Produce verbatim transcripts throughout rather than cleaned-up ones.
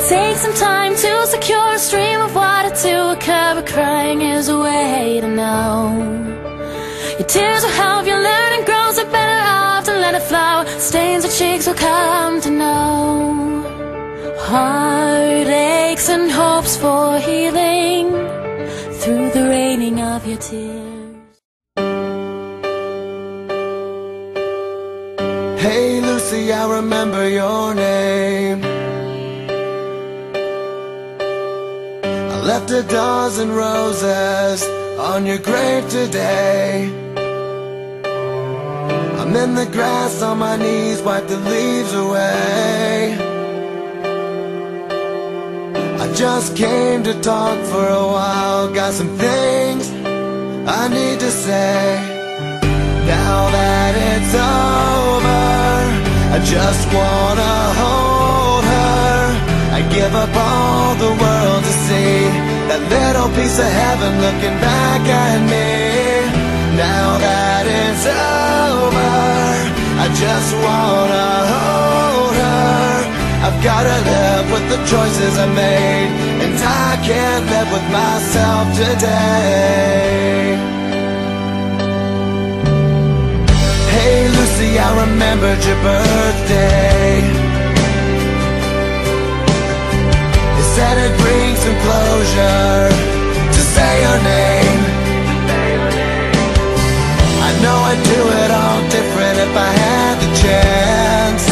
Take some time to secure a stream of water to a cup of crying is a way to know. Your tears will help you learn and grow, so better off to let it flow. Stains your cheeks will come to know. Heartaches and hopes for healing through the raining of your tears. Hey Lucy, I remember your name. I left a dozen roses on your grave today. I'm in the grass on my knees, wipe the leaves away. I just came to talk for a while, got some things I need to say. Now that it's over, I just wanna hold her. I give up all the world to see that little piece of heaven looking back at me. Now that it's over, I just wanna hold her. I've gotta live with the choices I made, and I can't live with myself today. Hey Lucy, I remembered your birthday. They said it brings some closure to say your name. I know I'd do it all different if I had the chance,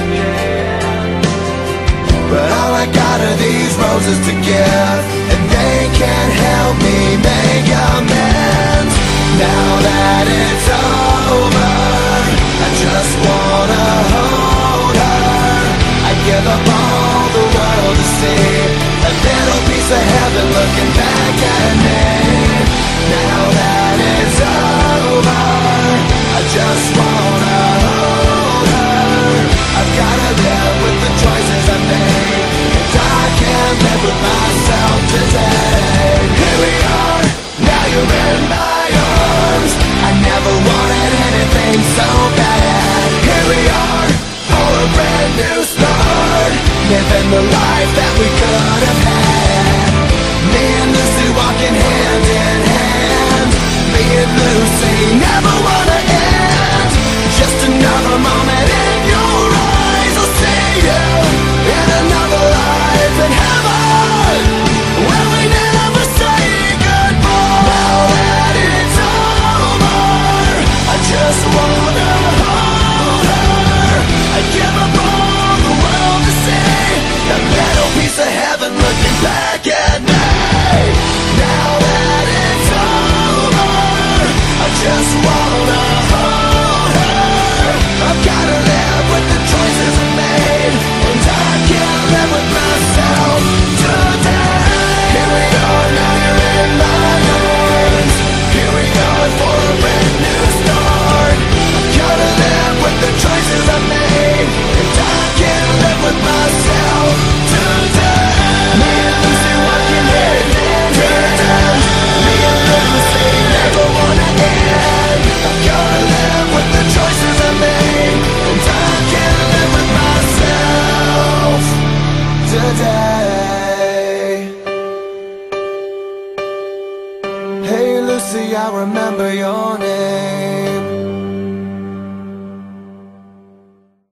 but all I got are these roses to give, and they can't help me make amends. Now that it's over, I just wanna hold her. I give up all the world to see a little piece of heaven looking back at me. Now that it's over, I just wanna hold her. I've gotta live with the choices I made, and I can't live with myself today. Here we are, now you're in my arms. I never wanted anything so bad. Here we are, for a brand new start, living the life that